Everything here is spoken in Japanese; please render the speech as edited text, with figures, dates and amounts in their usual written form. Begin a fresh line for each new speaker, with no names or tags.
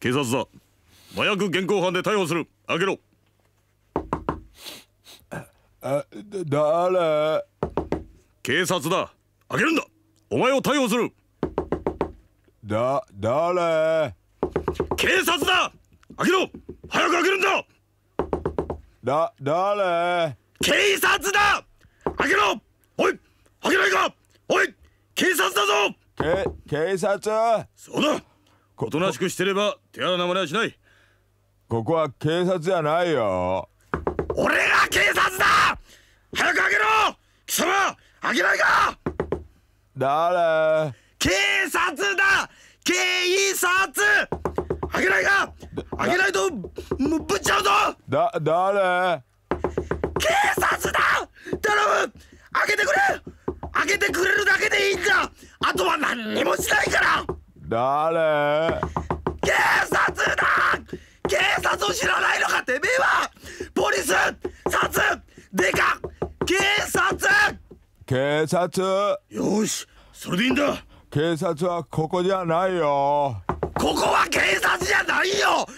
警察だ。麻薬現行犯で逮捕する。開けろ。
誰？
警察だ。開けるんだ。お前を逮捕する。
誰？
警察だ。開けろ。早く開けるんだ。
誰？
警察だ。開けろ。おい、開けないか。おい、警察だぞ。
警察？
そうだ。おとなしくしてれば手荒な真似はしない。
ここは警察じゃないよ。
俺が警察だ。早く開けろ。貴様、開けないか。
誰？
警察だ。警察。開けないか。開けないとぶっちゃうぞ。
誰？
警察だ。頼む。開けてくれ。開けてくれるだけでいいんだ。あとは何にもしないから。
誰？
警察だ。警察を知らないのかてめえは。ポリス、殺、デカ、警察。
警察？
よし、それでいいんだ。
警察はここじゃないよ。
ここは警察じゃないよ。